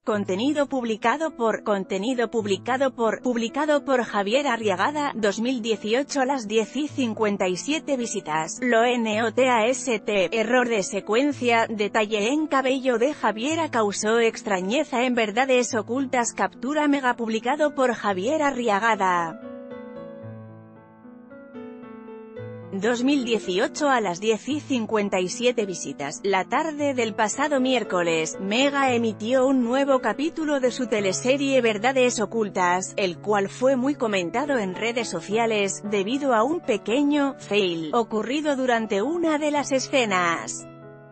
Contenido publicado por Javier Arriagada, 2018 a las 10:57 visitas, lo NOTAST, error de secuencia, detalle en cabello de Javiera causó extrañeza en verdades ocultas captura mega publicado por Javier Arriagada. 2018 a las 10:57 visitas, la tarde del pasado miércoles, Mega emitió un nuevo capítulo de su teleserie Verdades Ocultas, el cual fue muy comentado en redes sociales, debido a un pequeño fail ocurrido durante una de las escenas.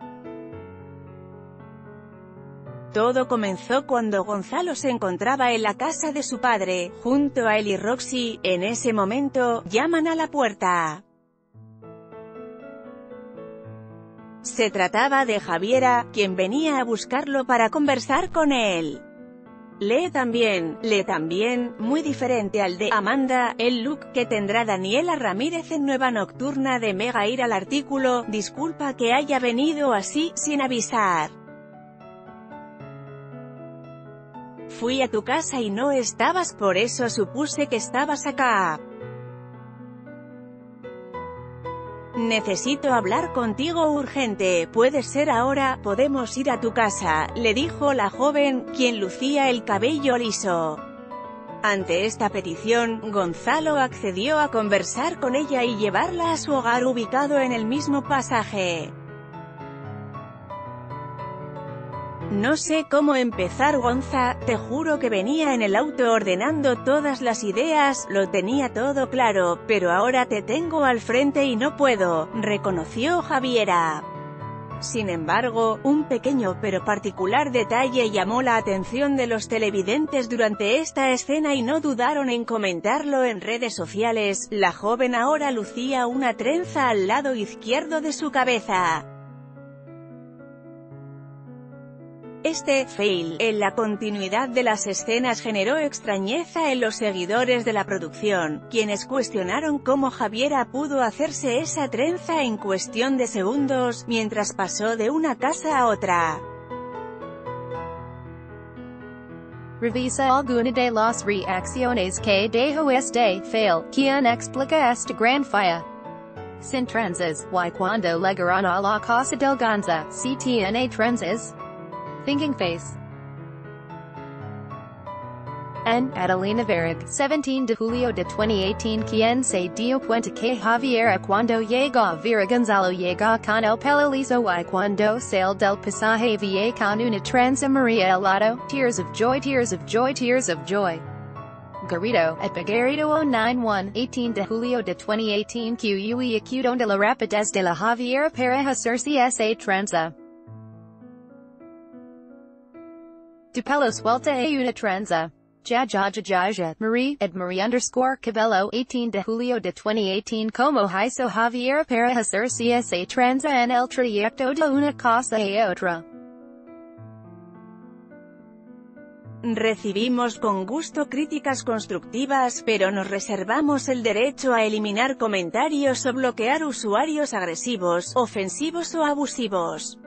Todo comenzó cuando Gonzalo se encontraba en la casa de su padre, junto a él y Roxy. En ese momento, llaman a la puerta. Se trataba de Javiera, quien venía a buscarlo para conversar con él. Lee también, muy diferente al de Amanda, el look que tendrá Daniela Ramírez en Nueva Nocturna de Mega. Ir al artículo, disculpa que haya venido así, sin avisar. Fui a tu casa y no estabas, por eso supuse que estabas acá. Necesito hablar contigo urgente, ¿puede ser ahora? Podemos ir a tu casa, le dijo la joven, quien lucía el cabello liso. Ante esta petición, Gonzalo accedió a conversar con ella y llevarla a su hogar ubicado en el mismo pasaje. No sé cómo empezar, Gonza, te juro que venía en el auto ordenando todas las ideas, lo tenía todo claro, pero ahora te tengo al frente y no puedo, reconoció Javiera. Sin embargo, un pequeño pero particular detalle llamó la atención de los televidentes durante esta escena y no dudaron en comentarlo en redes sociales. La joven ahora lucía una trenza al lado izquierdo de su cabeza. Este fail, en la continuidad de las escenas, generó extrañeza en los seguidores de la producción, quienes cuestionaron cómo Javiera pudo hacerse esa trenza en cuestión de segundos, mientras pasó de una casa a otra. Revisa alguna de las reacciones que dejó este fail, quien explica esta gran falla. Sin trenzas, y cuando llegaron a la casa del Gonza, si tiene trenzas. Thinking face. N. Adelina Varig, 17 de julio de 2018. Quien se dio cuenta que Javiera cuando llegó a Vera Gonzalo llegó con el pelo liso y cuando salió del pasaje vi con una trenza María al lado. Tears of joy, tears of joy, tears of joy. Garrido, at Bagarito 091, 18 de julio de 2018. QUE acudón de la rapidez de la Javiera para hacerse esa trenza. Tu pelo suelta e una trenza. Ja, Marie, ed Marie _Cabello, 18 de julio de 2018. Como hizo Javiera para hacerse esa trenza en el trayecto de una cosa a otra. Recibimos con gusto críticas constructivas, pero nos reservamos el derecho a eliminar comentarios o bloquear usuarios agresivos, ofensivos o abusivos.